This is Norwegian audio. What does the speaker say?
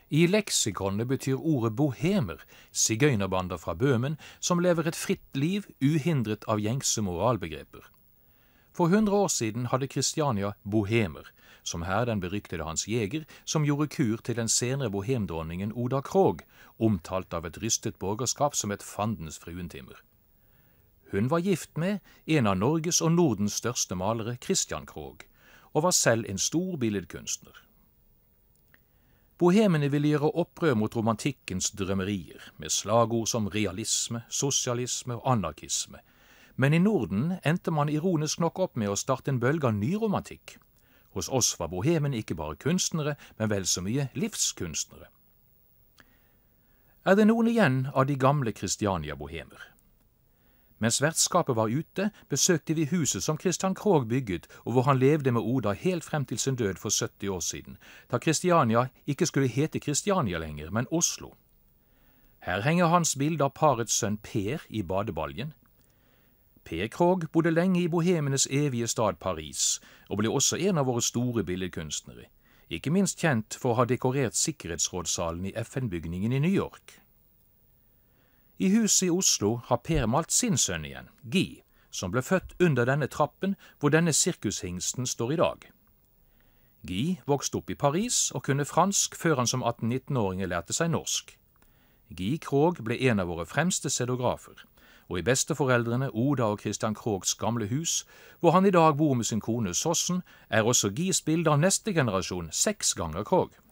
I leksikonet betyr ordet bohemer, sigøynerbander fra Bøhmen, som lever et fritt liv uhindret av gjengse moralbegreper. For 100 år siden hadde Kristiania bohemer, som her den beryktede Hans Jæger, som gjorde kur til den senere bohemdronningen Oda Krog, omtalt av et rystet borgerskap som et fandens fruentimmer. Hun var gift med en av Norges og Nordens største malere, Christian Krog, og var selv en stor billedkunstner. Bohemene ville gjøre opprør mot romantikkens drømmerier, med slagord som realisme, sosialisme og anarkisme, men i Norden endte man ironisk nok opp med å starte en bølge av ny romantikk. Hos oss var bohemen ikke bare kunstnere, men vel så mye livskunstnere. Er det noen igjen av de gamle Kristiania-bohemer? Mens vertskapet var ute, besøkte vi huset som Christian Krog bygget, og hvor han levde med Oda helt frem til sin død for 70 år siden, da Kristiania ikke skulle hete Kristiania lenger, men Oslo. Her henger hans bilde av parets sønn Per i badebaljen. Per Krog bodde lenge i bohemenes evige stad Paris, og ble også en av våre store billedkunstnere, ikke minst kjent for å ha dekorert sikkerhetsrådssalen i FN-bygningen i New York. I huset i Oslo har Per malt sin sønn igjen, Guy, som ble født under denne trappen hvor denne sirkushingsten står i dag. Guy vokste opp i Paris og kunne fransk før han som 18-19-åring lærte seg norsk. Guy Krog ble en av våre fremste scenografer, og i besteforeldrene Oda og Christian Krogs gamle hus, hvor han i dag bor med sin kone Sossen, er også Guys bilde av neste generasjon 6 ganger Krog.